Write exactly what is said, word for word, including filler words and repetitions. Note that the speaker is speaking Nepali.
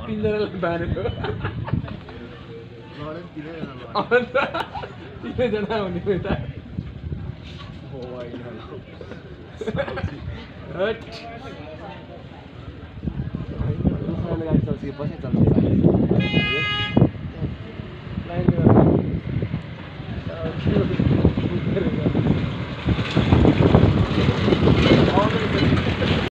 तिनजनालाई बारेको तिनजना हुने यता गाडी चल्छ पछि चल्छ